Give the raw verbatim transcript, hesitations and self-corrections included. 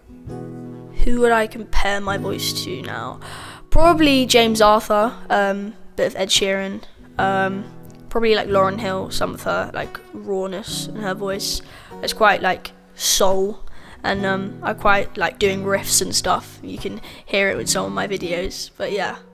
who would I compare my voice to now? Probably James Arthur, um, bit of Ed Sheeran, um, probably like Lauryn Hill, some of her like rawness in her voice. It's quite like soul, and um, I quite like doing riffs and stuff. You can hear it with some of my videos, but yeah.